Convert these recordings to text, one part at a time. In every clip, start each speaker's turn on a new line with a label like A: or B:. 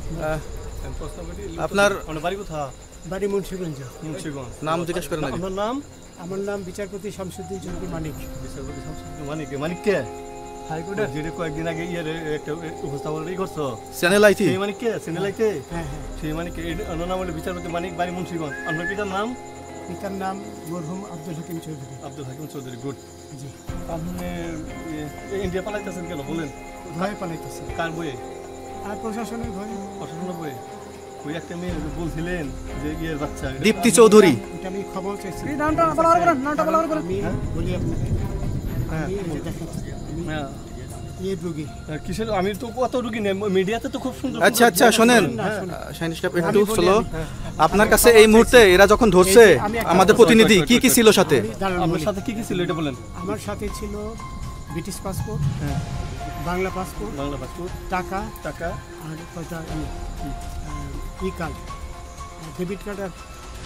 A: আপনার
B: বাড়ি কোথায়?
C: বাড়ি মুন্সিগঞ্জ।
B: মুন্সিগঞ্জ।
A: নাম জিজ্ঞেস করেন আগে।
B: আপনার নাম?
C: আমার নাম বিচারপতি শামসুদ্দিন চৌধুরী মানিক।
B: বিচারপতি শামসুদ্দিন মানিক। মানিক কে? হাইকোর্টের যেটা কয়েকদিন আগে একটা উপস্থাপন করছো
A: চ্যানেল আইতি।
B: সেই মানিক কে? চ্যানেল আইতে?
C: হ্যাঁ।
B: সেই মানিক অন্য নাম হলো বিচারপতি মানিক, বাড়ি মুন্সিগঞ্জ। আপনার পিতার নাম?
C: পিতার নাম মরহুম আব্দুল হাকিম চৌধুরী।
B: আব্দুল হাকিম চৌধুরী। গুড।
C: জি।
B: আপনি ইন্ডিয়া পালাইতেছেন কেন বলেন?
C: ভয়ে পালাইতেছে।
B: কার বইয়ে?
C: আর প্রশাসনের ভয়ে।
B: প্রশাসনের বইয়ে? ওই একটা মেয়ে বলছিলেন যে ইয়ের বাচ্চা
A: দীপ্তি চৌধুরী।
C: এটা আমি খবর চাইছি।
D: নামটা বলা করেন, নামটা বলা করেন।
C: আমি বলি আপনাকে।
B: হ্যাঁ,
C: আমি এই যে দেখাচ্ছি।
B: হ্যাঁ।
C: এই রোগী।
B: কিসের? আমি তো কত রুগী নেই, মিডিয়াতে তো খুব সুন্দর।
A: আচ্ছা আচ্ছা শোনেন শাহিন সাহেব একটু স্লো। আপনার কাছে এই মুহূর্তে এরা যখন ধরছে আমাদের প্রতিনিধি কি কি ছিল সাথে?
B: আমার সাথে কি কি ছিল এটা বলেন।
C: আমার সাথে ছিল ব্রিটিশ পাসপোর্ট, বাংলা পাসপোর্ট, টাকা
B: টাকা
C: আর কয়টা ই কার্ড, ডেবিট কার্ড আর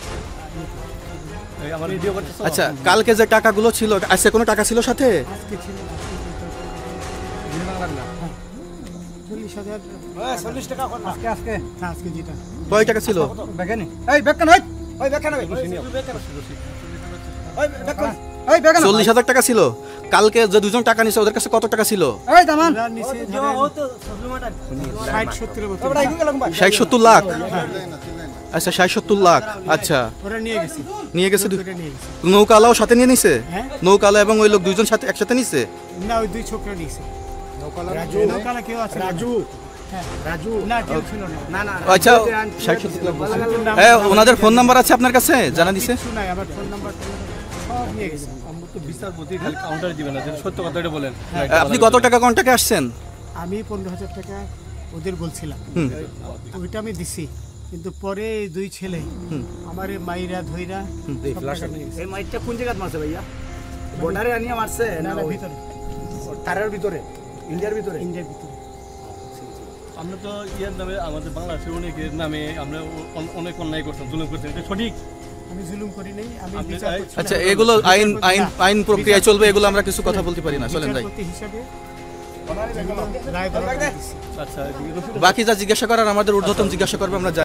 B: আমার ভিডিও করতেছ।
A: আচ্ছা কালকে যে টাকাগুলো ছিল আজকে কোনো টাকা ছিল সাথে?
C: আজকে ছিল 40,000।
D: 40 টাকা আজকে
C: হ্যাঁ, আজকে যেটা
A: কয় টাকা ছিল?
D: বেগানি এই বেগান ওই বেগান ওই বেগান ওই বেগান
A: 40,000 টাকা ছিল। কালকে যে দুজন টাকা নিছে ওদের কাছে কত টাকা ছিল?
D: এই দামান
C: নিচে 60-70 বছর
A: 60-70 লাখ। আচ্ছা 60-70 লাখ। আচ্ছা
C: ওরা নিয়ে গেছে।
A: নিয়ে গেছে।
C: ওরা নিয়ে গেছে।
A: নৌকালাও সাথে নিয়ে নিছে?
C: হ্যাঁ।
A: নৌকালা এবং ওই লোক দুইজন সাথে একসাথে নিছে?
C: না, ওই দুই ছোকরা নিয়েছে। নৌকালা কেউ আছে? রাজু না, কেউ ছিল না।
A: আচ্ছা 60-70 লাখ বলছে। হ্যাঁ, ওনাদের ফোন নাম্বার আছে আপনার কাছে? জানা দিছে?
C: কিছু নাই, আমার ফোন নাম্বার সব নিয়ে গেছে।
B: আমরা তো বিচারপতি খালি কাউন্টার দিবেন না, যেটা সত্য কথা এটা বলেন।
A: আপনি কত টাকা কন্টাক্টে আসছেন?
C: আমি 15,000 টাকা ওদের বলছিলাম, ওইটা আমি দিছি। কিন্তু পরে এই দুই ছেলে আমার মাইরা ধইরা
D: এই মাইটটা কোন জায়গায় মারছে ভাইয়া? বর্ডারে আনিয়া মারছে না
C: ভিতরে,
D: তারের ভিতরে, ইন্ডিয়ার ভিতরে?
C: ইন্ডিয়ার ভিতরে।
B: আমরা তো ইয়ার নামে আমাদের বাংলাদেশের অনেকের নামে আমরা অনেক অন্যায় করতাম, জুলুম করতাম, এটা সঠিক?
C: আমি জুলুম করি নাই, আমি
B: আপনি
C: বিচার করছি।
A: আচ্ছা এগুলো আইন আইন আইন প্রক্রিয়ায় চলবে, এগুলো আমরা কিছু কথা বলতে পারি না। চলেন যাই।
C: বিচারপতি হিসাবে রায় দেওয়া হয়েছে।
B: আচ্ছা
A: বাকি যা জিজ্ঞাসা করার আমাদের ঊর্ধ্বতন জিজ্ঞাসা করবে, আমরা যাই।